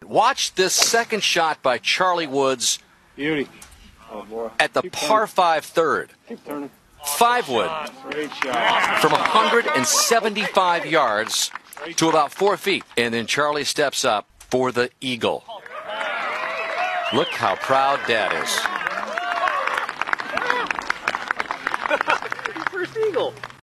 Watch this second shot by Charlie Woods. Beauty. Oh, boy. At the par 5 third. Keep turning. 5 wood. Great shot. From 175 yards to about 4 feet. And then Charlie steps up for the eagle. Look how proud Dad is. First eagle.